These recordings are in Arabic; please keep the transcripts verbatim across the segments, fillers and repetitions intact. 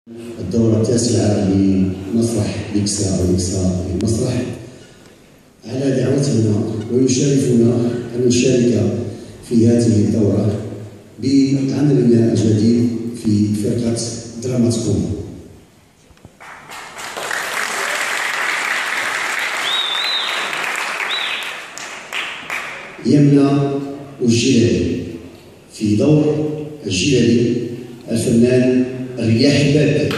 الدورة التاسعة لمسرح ليكسا أو ليكسا المسرح على دعوتنا ويشرفنا أن نشارك في هذه الدورة بعملنا الجديد في فرقة دراماتكوم. يمنى والجلالي في دور الجلالي الفنان رياح باب.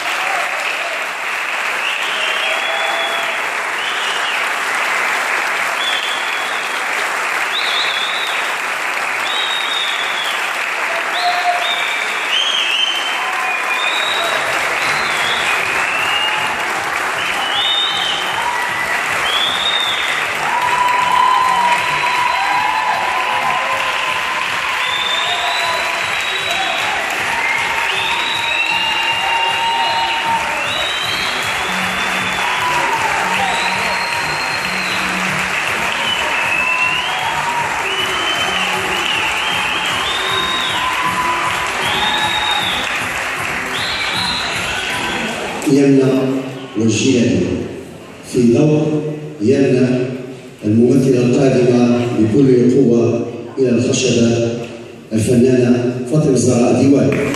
يمنى والجلالي في دور يمنى الممثلة القادمة بكل قوة إلى الخشبة الفنانة فاطمة الزهراء ديوان.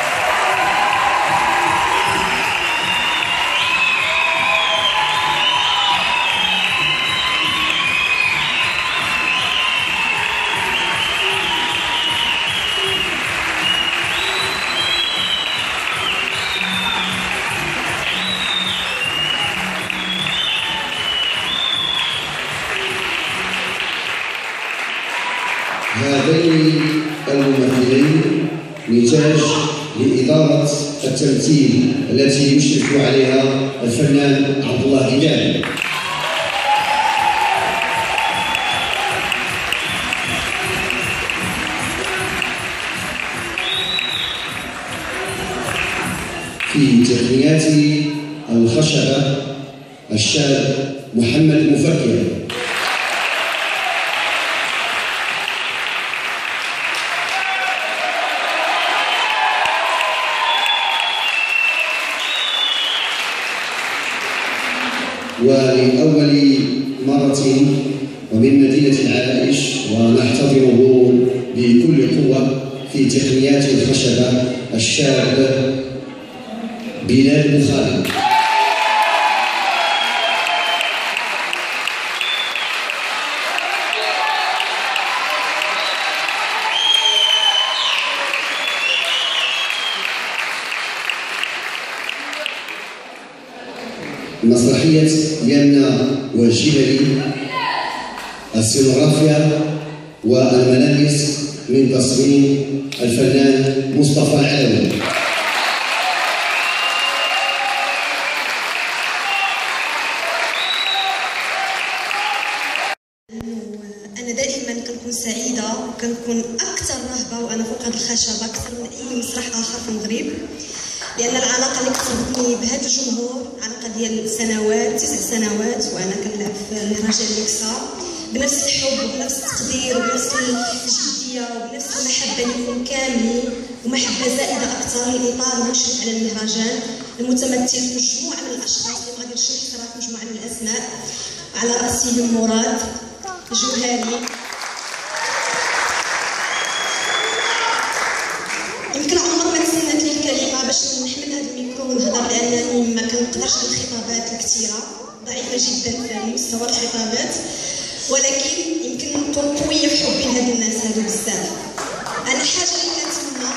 هذين الممثلين نتاج لإدارة التمثيل التي يشرف عليها الفنان عبد الله هلال. في تقنيات الخشبة الشاب محمد مفكر. ولأول مرة ومن مدينة العرائش ونحتضنه بكل قوة في تقنيات الخشبة الشاب بلال بخاري. مسرحية يمنى والجلالي السينوغرافيا والملابس من تصميم الفنان مصطفى العلوي. أنا دائما كنكون سعيدة وكنكون أكثر رهبة وأنا فوق هذه الخشبة أكثر من أي مسرح آخر في المغرب، لأن العلاقة اللي كتربطني بهذا الجمهور علاقة ديال سنوات تسع سنوات وأنا كنلعب في مهرجان ليكسا بنفس الحب وبنفس التقدير وبنفس الجدية وبنفس المحبة لكم كاملين، ومحبة زائدة أكثر لإطار المشرف على المهرجان المتمثل في مجموعة من الأشخاص اللي غادي نشرح صراحة مجموعة من الأسماء على رأسهم مراد جوهري. يمكن عمر ما تسنت لي الكلمه باش نحمل هذا الميكرو ونهضر، لانني ما كنقدرش الخطابات الكثيره ضعيفه جدا في مستوى الخطابات، ولكن يمكن نكون قويه في حبي لهاد الناس هادو بزاف. انا الحاجه اللي كنتمنى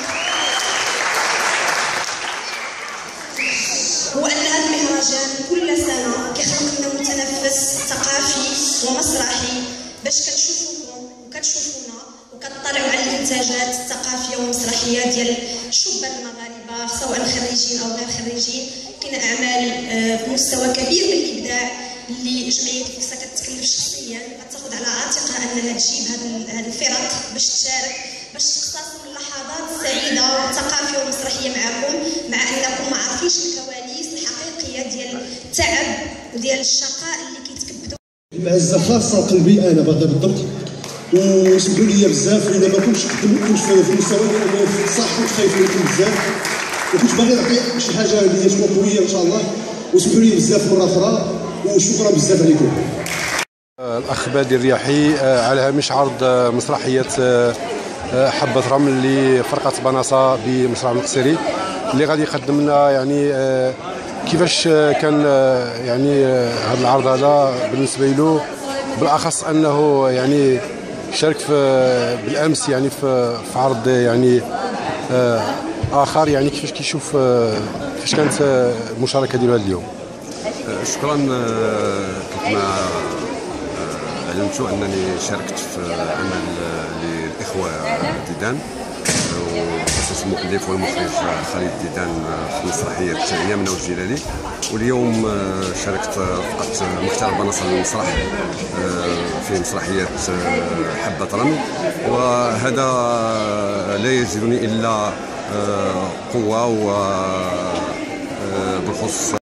هو ان هذا المهرجان كل سنه كيخلق لنا متنفس ثقافي ومسرحي باش كنشوفوكم وكتشوفونا وكنطلعوا على الانتاجات الثقافيه والمسرحيه ديال الشبان المغاربه سواء خريجين او غير خريجين. كاين اعمال في مستوى كبير من الابداع اللي جمعيه ليكسا كتكلف شخصيا كتاخذ على عاتقها انها تجيب هذه الفرق باش تشارك باش تقتطف اللحظات السعيده والثقافيه والمسرحيه معكم، مع انكم ما عارفينش الكواليس الحقيقيه ديال التعب وديال الشقاء اللي كيتكبدوا. المعزه خاصه قلبي انا بعدا بالضبط، وسمحوا لي بزاف الا ما كنتش كنت في المستوى ديال صح كنت خايف منكم بزاف. وكنت باغي نعطي شي حاجه اللي تكون قويه ان شاء الله. وسمحوا لي بزاف مره اخرى وشكرا بزاف عليكم. الاخ بادر الرياحي على هامش عرض مسرحيه حبه رمل لفرقه بناصه بمسرح المقصيري اللي غادي يقدم لنا يعني كيفاش كان يعني هذا العرض هذا بالنسبه له، بالاخص انه يعني شارك في بالامس يعني في في عرض يعني اخر، يعني كيفاش كيشوف كيفاش كانت المشاركه ديالو هذا اليوم. شكرا. كما علمت انني شاركت في عمل للاخوه الديدان وبخصوص المؤلف والمخرج خالد الديدان في مسرحيه يمنى والجلالي، واليوم شاركت فقط مختار بناصه للمسرح في مسرحيه حبه رمل، وهذا لا يزيدني الا قوه وبالخصوص